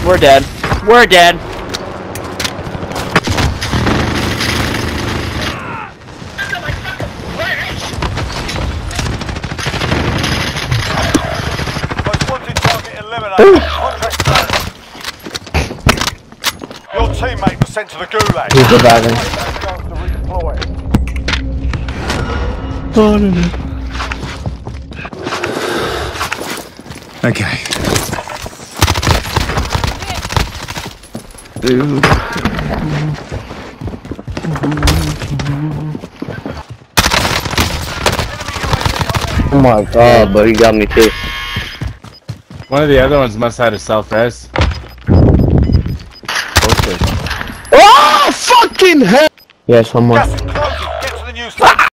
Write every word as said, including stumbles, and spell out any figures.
We're dead. We're dead. Most wanted target eliminated. Contract done. Your teammate was sent to the gulag. He's reviving. Chance to redeploy. Oh, no, no. Okay. Dude. Oh my god, but he got me too. One of the other ones must have had a self-res. Oh, fucking hell! Yes, one more. Gas is closing. Get to the new station.